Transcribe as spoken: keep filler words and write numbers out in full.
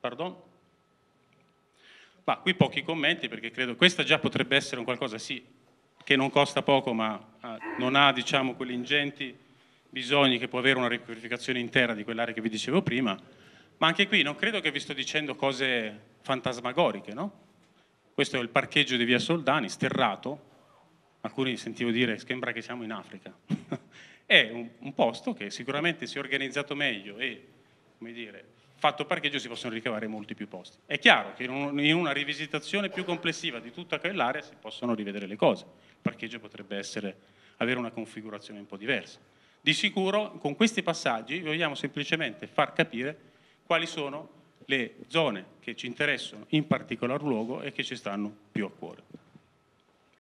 Pardon? Ma qui pochi commenti, perché credo questa già potrebbe essere un qualcosa, sì, che non costa poco, ma eh, non ha, diciamo, quegli ingenti bisogni che può avere una riqualificazione intera di quell'area che vi dicevo prima. Ma anche qui non credo che vi sto dicendo cose fantasmagoriche, no? Questo è il parcheggio di via Soldani, sterrato. Alcuni sentivo dire, sembra che siamo in Africa. È un, un posto che sicuramente si è organizzato meglio e, come dire, fatto parcheggio si possono ricavare molti più posti. È chiaro che in, un, in una rivisitazione più complessiva di tutta quell'area si possono rivedere le cose. Il parcheggio potrebbe essere, avere una configurazione un po' diversa. Di sicuro con questi passaggi vogliamo semplicemente far capire quali sono le zone che ci interessano in particolar luogo e che ci stanno più a cuore.